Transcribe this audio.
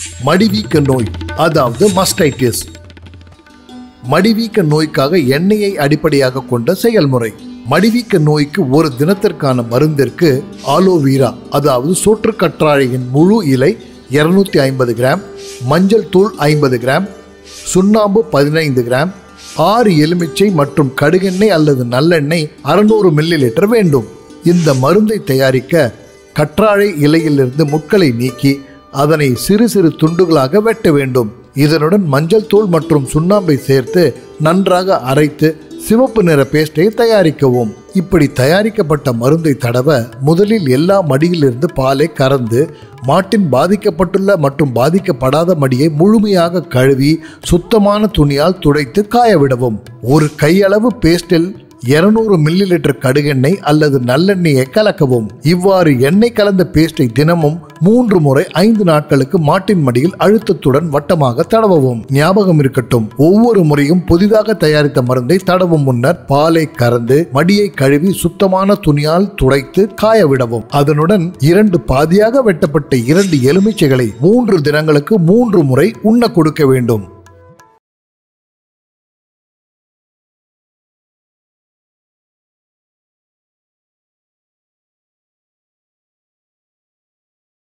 மடிவீக்க நோய், அதாவது மஸ்டைட்டிஸ். மடிவீக்க நோய்க்காக எண்ணெயை அடிப்படையாக கொண்ட செயல்முறை. மடிவீக்க நோய்க்கு ஒரு தினத்திற்கான மருந்திற்கு ஆலோவேரா, அதாவது சோற்று கற்றாழையின் முழு இலை 250 கிராம், மஞ்சள் தூள் 50 கிராம், சுண்ணாம்பு 15 கிராம், 6 எலுமிச்சை மற்றும் கடுகெண்ணெய் அல்லது நல்லெண்ணெய் 600 மில்லிலிட்டர் வேண்டும். இந்த மருந்தை தயாரிக்க கற்றாழை இலையிலிருந்து முட்களை நீக்கி அதனை சிறு சிறு துண்டுகளாக வெட்ட வேண்டும். இதனுடன் மஞ்சள் தூள் மற்றும் சுண்ணாம்பை சேர்த்து நன்றாக அரைத்து சிவப்பு நிற பேஸ்டை தயாரிக்கவும். இப்படி தயாரிக்கப்பட்ட மருந்தை தடவ முதலில் எல்லா மடியிலிருந்து பாலை கறந்து மாட்டின் பாதிக்கப்பட்டுள்ள மற்றும் பாதிக்கப்படாத மடியை முழுமையாக கழுவி சுத்தமான துணியால் துடைத்து காயவிடவும். ஒரு கையளவு பேஸ்டில் 200 மில்லிலிட்டர் கடுகெண்ணெய் அல்லது நல்லெண்ணெயை கலக்கவும். இவ்வாறு எண்ணெய் கலந்த பேஸ்டை தினமும் 3 முறை 5 நாட்களுக்கு மாட்டின் மடியில் அழுத்தத்துடன் வட்டமாக தடவவும். ஞாபகம் இருக்கட்டும், ஒவ்வொரு முறையும் புதிதாக தயாரித்த மருந்தை தடவும் முன்னர் பாலை கறந்து மடியை கழுவி சுத்தமான துணியால் துடைத்து காயவிடவும். அதனுடன் 2 பாதியாக வெட்டப்பட்ட 2 எலுமிச்சைகளை 3 தினங்களுக்கு 3 முறை உண்ண கொடுக்க வேண்டும்.